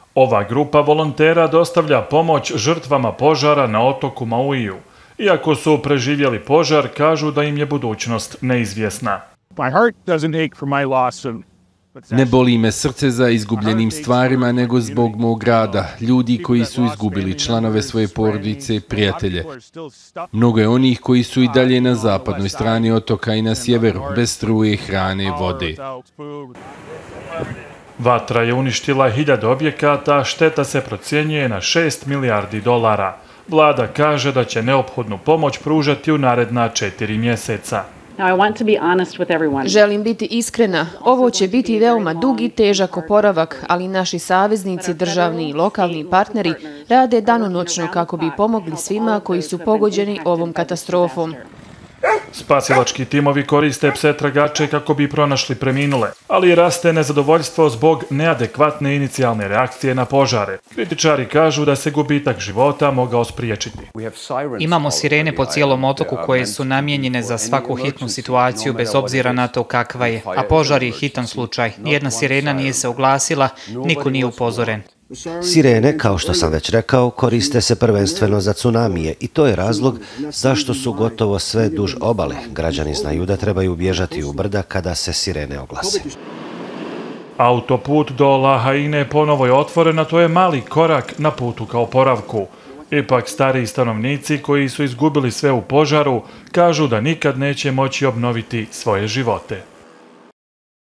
Ova grupa volontera dostavlja pomoć žrtvama požara na otoku Mauiju. Iako su preživjeli požar, kažu da im je budućnost neizvjesna. Ne boli me srce za izgubljenim stvarima, nego zbog mog rada, ljudi koji su izgubili članove svoje porodice i prijatelje. Mnogo je onih koji su i dalje na zapadnoj strani otoka i na sjeveru, bez struje, hrane i vode. Vatra je uništila 1000 objekata, a šteta se procjenjuje na $6 milijardi. Vlada kaže da će neophodnu pomoć pružati u naredna 4 mjeseca. Želim biti iskrena. Ovo će biti veoma dug i težak oporavak, ali naši saveznici, državni i lokalni partneri rade danonoćno kako bi pomogli svima koji su pogođeni ovom katastrofom. Spasilački timovi koriste pse tragače kako bi pronašli preminule, ali raste nezadovoljstvo zbog neadekvatne inicijalne reakcije na požare. Kritičari kažu da se gubitak života mogao spriječiti. Imamo sirene po cijelom otoku koje su namijenjene za svaku hitnu situaciju bez obzira na to kakva je, a požar je hitan slučaj. Nijedna sirena nije se oglasila, niko nije upozoren. Sirene, kao što sam već rekao, koriste se prvenstveno za tsunamije i to je razlog zašto su gotovo sve duž obale. Građani znaju da trebaju bježati u brda kada se sirene oglase. Autoput do Lahaine ponovo je otvoren, a to je mali korak na putu ka oporavku. Ipak stariji stanovnici koji su izgubili sve u požaru kažu da nikad neće moći obnoviti svoje živote.